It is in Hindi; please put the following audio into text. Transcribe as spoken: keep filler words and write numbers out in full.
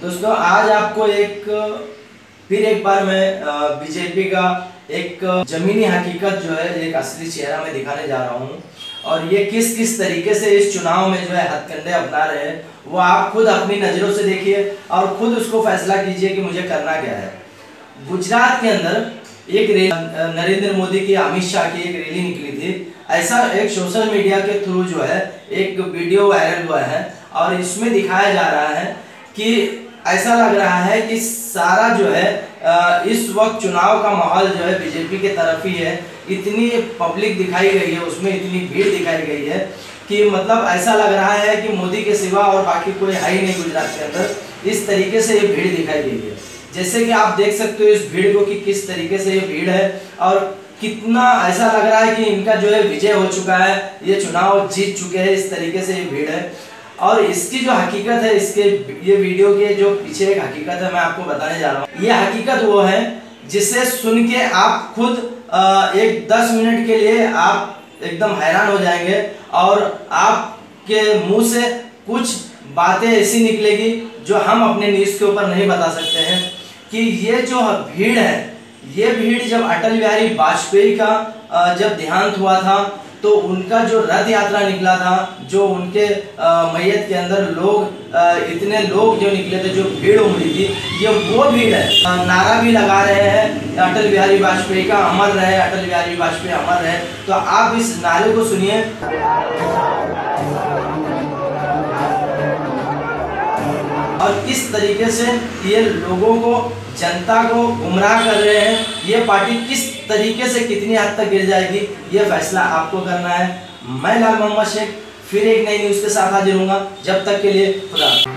दोस्तों आज आपको एक फिर एक बार मैं बीजेपी का एक जमीनी हकीकत जो है एक असली चेहरा में दिखाने जा रहा हूँ और ये किस किस तरीके से इस चुनाव में जो है हथकंडे अपना रहे हैं वो आप खुद अपनी नज़रों से देखिए और खुद उसको फैसला कीजिए कि मुझे करना क्या है। गुजरात के अंदर एक नरेंद्र मोदी की अमित शाह की एक रैली निकली थी। ऐसा एक सोशल मीडिया के थ्रू जो है एक वीडियो वायरल हुआ है और इसमें दिखाया जा रहा है कि ऐसा लग रहा है कि सारा जो है इस वक्त चुनाव का माहौल जो है बीजेपी के तरफ ही है। इतनी पब्लिक दिखाई गई है, उसमें इतनी भीड़ दिखाई गई है कि मतलब ऐसा लग रहा है कि मोदी के सिवा और बाकी कोई है ही नहीं गुजरात के अंदर। इस तरीके से ये भीड़ दिखाई गई है, जैसे कि आप देख सकते हो इस भीड़ को कि किस तरीके से ये भीड़ है और कितना ऐसा लग रहा है कि इनका जो है विजय हो चुका है, ये चुनाव जीत चुके हैं। इस तरीके से ये भीड़ है और इसकी जो हकीकत है, इसके ये वीडियो के जो पीछे एक हकीकत है मैं आपको बताने जा रहा हूँ। ये हकीकत वो है जिसे सुन के आप खुद एक दस मिनट के लिए आप एकदम हैरान हो जाएंगे और आपके मुंह से कुछ बातें ऐसी निकलेगी जो हम अपने न्यूज़ के ऊपर नहीं बता सकते हैं। कि ये जो भीड़ है, ये भीड़ जब अटल बिहारी वाजपेयी का जब देहांत हुआ था तो उनका जो रथ यात्रा निकला था, जो उनके मैयत के अंदर लोग आ, इतने लोग जो निकले थे, जो भीड़ उमड़ी थी, ये वो भीड़ है। नारा भी लगा रहे हैं अटल बिहारी वाजपेयी का अमर रहे, अटल बिहारी वाजपेयी अमर रहे। तो आप इस नारे को सुनिए। और किस तरीके से ये लोगों को, जनता को गुमराह कर रहे हैं। ये पार्टी किस तरीके से कितनी हद तक गिर जाएगी ये फैसला आपको करना है। मैं लाल मोहम्मद शेख फिर एक नई न्यूज़ के साथ हाजिर हूँगा। जब तक के लिए खुदा।